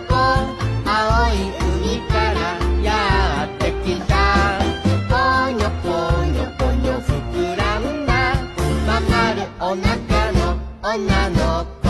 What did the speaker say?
子青い海からやってきた。ぽにょぽにょぽにょ膨らんだまん丸お腹の女の子。